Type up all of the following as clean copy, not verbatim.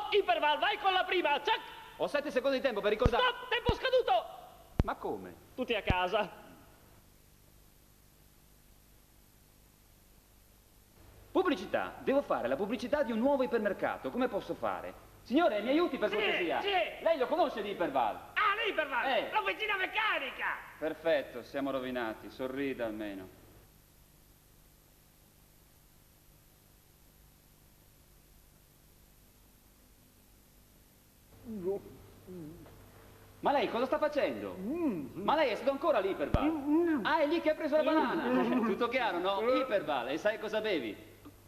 Iperval, vai con la prima, ciak! Ho 7 secondi di tempo per ricordare... Stop, tempo scaduto! Ma come? Tutti a casa. Pubblicità. Devo fare la pubblicità di un nuovo ipermercato. Come posso fare? Signore, mi aiuti per cortesia? Sì. Lei lo conosce di Iperval? Ah, l'Iperval, l'officina meccanica! Perfetto, siamo rovinati. Sorrida almeno. Ma lei cosa sta facendo? Ma lei è stato ancora all'Iperval? Ah, è lì che ha preso la banana. Tutto chiaro, no? Iperval, e sai cosa bevi?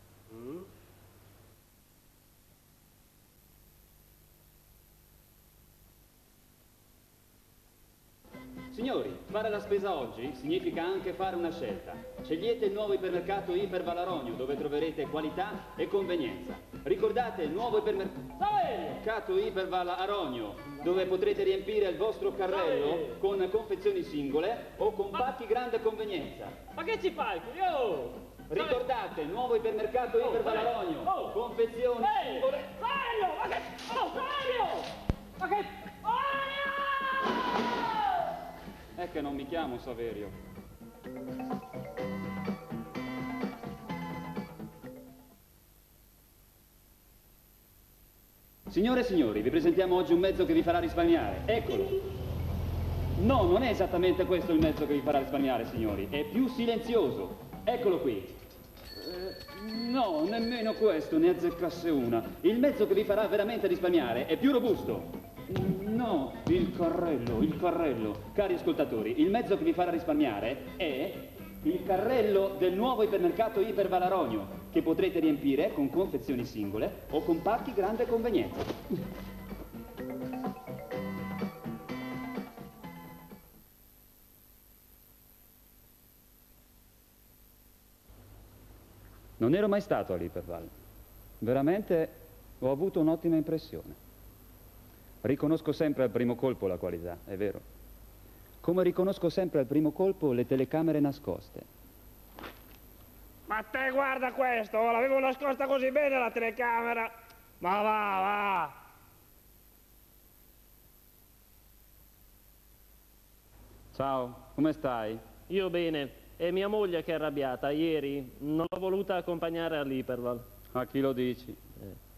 Signori, fare la spesa oggi significa anche fare una scelta. Scegliete il nuovo ipermercato Aronio, dove troverete qualità e convenienza. Ricordate il nuovo ipermercato Iperval Aronio, dove potrete riempire il vostro carrello con confezioni singole o con pacchi grande convenienza. Ma che ci fai qui? Oh! Ricordate il nuovo ipermercato Iperval Aronio, confezioni singole. Saverio! Ma che... Oh, Saverio! Ma che... È che non mi chiamo Saverio. Signore e signori, vi presentiamo oggi un mezzo che vi farà risparmiare. Eccolo. No, non è esattamente questo il mezzo che vi farà risparmiare, signori. È più silenzioso. Eccolo qui. No, nemmeno questo, ne azzeccasse una. Il mezzo che vi farà veramente risparmiare è più robusto. No, il carrello. Cari ascoltatori, il mezzo che vi farà risparmiare è il carrello del nuovo ipermercato Iperval Aronio, che potrete riempire con confezioni singole o con pacchi grande convenienza. Non ero mai stato all'Iperval. Veramente ho avuto un'ottima impressione. Riconosco sempre al primo colpo la qualità, è vero. Come riconosco sempre al primo colpo le telecamere nascoste. Ma te guarda questo, l'avevo nascosta così bene la telecamera. Ma va. Ciao, come stai? Io bene. E mia moglie che è arrabbiata ieri non l'ho voluta accompagnare all'Iperval. A chi lo dici?